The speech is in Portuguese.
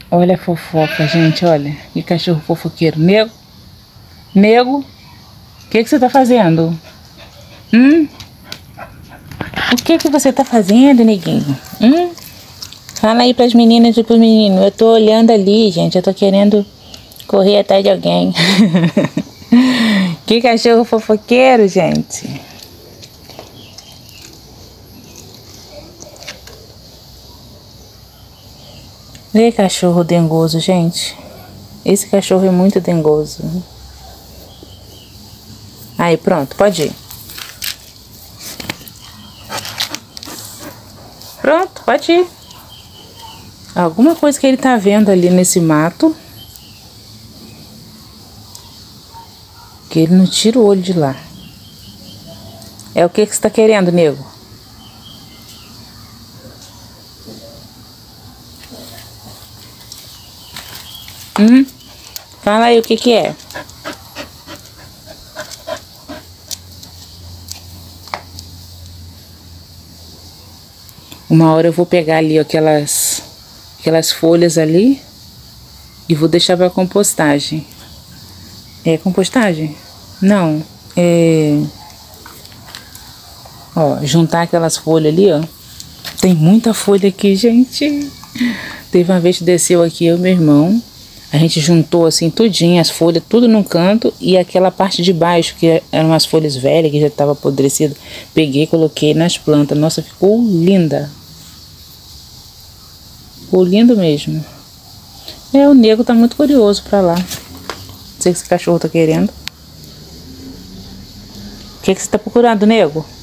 Olha a fofoca, gente, olha. Que cachorro fofoqueiro. Nego, nego, o que você tá fazendo? O que você tá fazendo, neguinho? Fala aí pras meninas e pros meninos. Eu tô olhando ali, gente. Eu tô querendo correr atrás de alguém. Que cachorro fofoqueiro, gente. Vê cachorro dengoso, gente. Esse cachorro é muito dengoso. Aí, pronto, pode ir. Pronto, pode ir. Alguma coisa que ele tá vendo ali nesse mato. Que ele não tira o olho de lá. É o que você tá querendo, nego? Fala aí o que é. Uma hora eu vou pegar ali aquelas folhas ali e vou deixar para compostagem. É compostagem? Não. Ó, juntar aquelas folhas ali, ó. Tem muita folha aqui, gente. Teve uma vez que desceu aqui eu e meu irmão. A gente juntou assim tudinho, as folhas, tudo num canto. E aquela parte de baixo, que eram umas folhas velhas, que já estava apodrecida. Peguei e coloquei nas plantas. Nossa, ficou linda. Ficou lindo mesmo. O nego tá muito curioso pra lá. Não sei o que esse cachorro tá querendo. O que você tá procurando, nego?